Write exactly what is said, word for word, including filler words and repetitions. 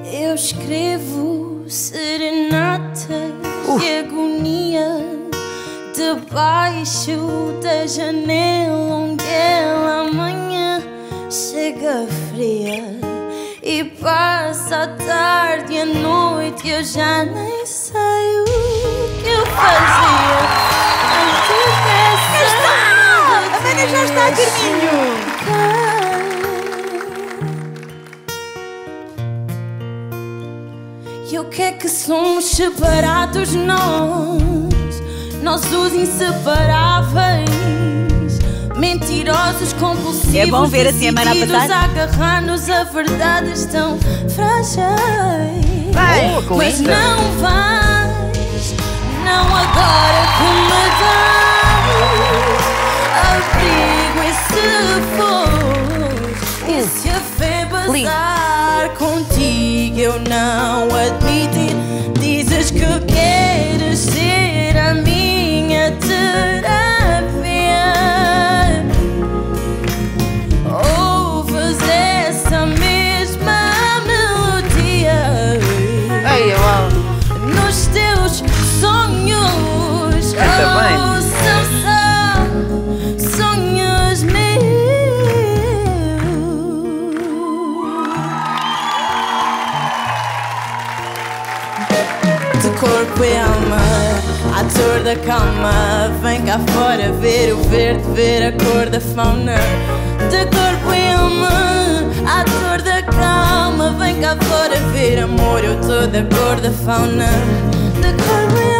Eu escrevo serenatas uh. de agonia debaixo da janela onde ela amanhã chega fria e passa a tarde e a noite e eu já nem sei o que eu fazia antes dessa. A Mana já está a caminho. E o que é que somos separados nós, nós os inseparáveis, mentirosos, compulsivos, é bom ver assim a Mana a passar. A agarrar-nos a verdades tão frágeis. Vai, oh, mas não vais, não agora que me dás abrigo e se for, e se a fé bazar contigo eu não admito. Dizes que queres ser a minha terapia, ouves essa mesma melodia. Ai, uau. Nos teus sonhos, canta oh, bem. são só sonhos meus. De corpo e alma, ator da calma, vem cá fora ver o verde, ver a cor da fauna. De corpo e alma, ator da calma, vem cá fora ver amor, eu tô da cor da fauna. De corpo e alma.